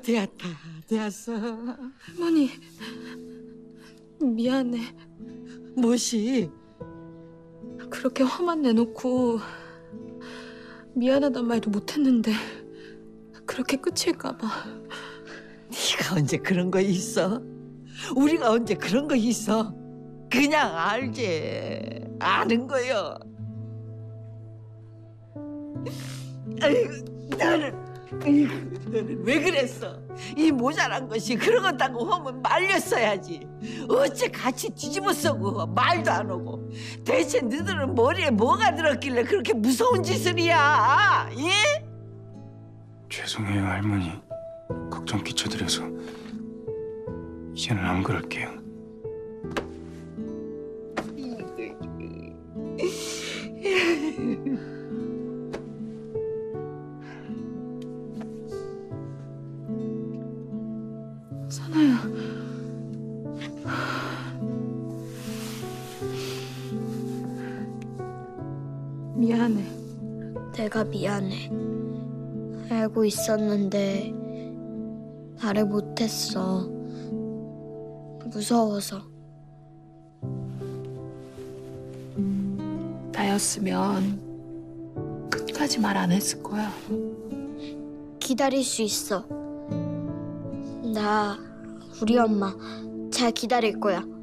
되었어. 할머니, 미안해. 무엇이? 그렇게 화만 내놓고 미안하단 말도 못했는데 그렇게 끝일까 봐. 네가 언제 그런 거 있어? 우리가 언제 그런 거 있어? 그냥 알지. 아는 거요. 너는 왜 그랬어? 이 모자란 것이 그러겠다고 하면 말렸어야지. 어째 같이 뒤집어 쓰고 말도 안 하고. 대체 너희들은 머리에 뭐가 들었길래 그렇게 무서운 짓을 이야? 예? 죄송해요, 할머니. 걱정 끼쳐드려서. 이제는 안 그럴게요. 선아야. 미안해. 내가 미안해. 알고 있었는데 말을 못했어. 무서워서. 나였으면 끝까지 말 안 했을 거야. 기다릴 수 있어. 나 우리 엄마 잘 기다릴 거야.